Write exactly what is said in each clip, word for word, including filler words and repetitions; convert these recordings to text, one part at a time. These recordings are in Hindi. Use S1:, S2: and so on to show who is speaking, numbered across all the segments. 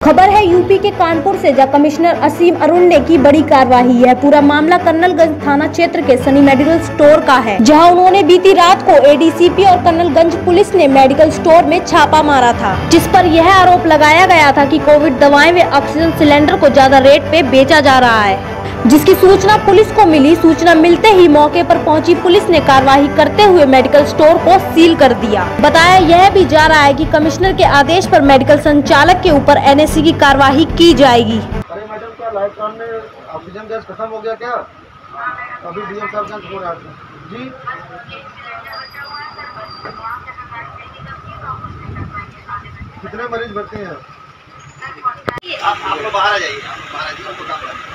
S1: खबर है यूपी के कानपुर से, जहां कमिश्नर असीम अरुण ने की बड़ी कार्रवाई है। पूरा मामला कर्नलगंज थाना क्षेत्र के सनी मेडिकल स्टोर का है, जहां उन्होंने बीती रात को एडीसीपी और कर्नलगंज पुलिस ने मेडिकल स्टोर में छापा मारा था, जिस पर यह आरोप लगाया गया था कि कोविड दवाएं व ऑक्सीजन सिलेंडर को ज्यादा रेट पे बेचा जा रहा है। जिसकी सूचना पुलिस को मिली। सूचना मिलते ही मौके पर पहुंची पुलिस ने कार्रवाई करते हुए मेडिकल स्टोर को सील कर दिया। बताया यह भी जा रहा है कि कमिश्नर के आदेश पर मेडिकल संचालक के ऊपर एनएससी की कार्रवाई की जाएगी।
S2: अरे मैडम, क्या लाइफ काम में ऑक्सीजन गैस खत्म हो गया क्या? अभी डीएम साहब का हो रहा है जी। कितने मरीज भर्ती हैं?
S3: आप आप लोग बाहर आ जाइए, बाहर आ जाइए, उनको काम करें।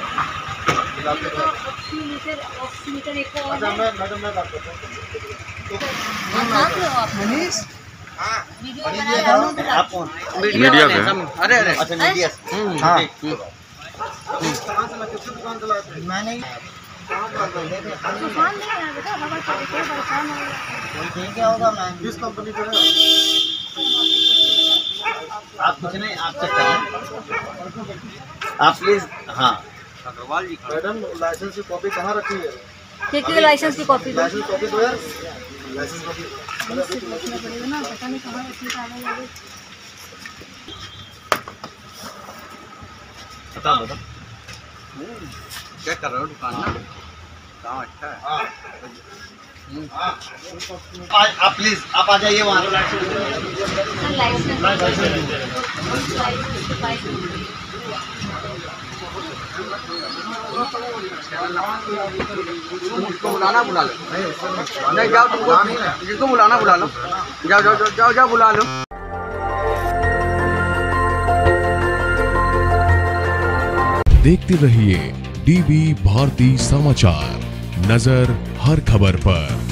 S2: अच्छा, मैं मैडम मैं बात करता हूँ। मनीष,
S3: आप कौन?
S4: मीडिया का?
S3: अरे अरे अच्छा मीडिया। हाँ,
S2: कहाँ से मैं किसकी दुकान चलाते हैं?
S3: मैं नहीं क्या होगा मैं
S2: किस कंपनी का है?
S3: आप कुछ नहीं, आप चेक करें आप प्लीज। हाँ अग्रवाल जी,
S2: मैडम लाइसेंस की कॉपी कहाँ रखी है?
S1: किसकी लाइसेंस की कॉपी?
S2: लाइसेंस कॉपी दो यार, लाइसेंस कॉपी
S1: ना, पता नहीं कहाँ
S3: बता बता चेक कर रहे हो दुकान ना, काम अच्छा है। आज आप प्लीज आप आ जाइए वहाँ। उसको बुलाना बुला लो, नहीं जाओ तुमको जिसको बुलाना बुला लो, जाओ जाओ जाओ जाओ जाओ बुला लो।
S5: देखते रहिए डीबी भारती समाचार, नजर हर खबर पर।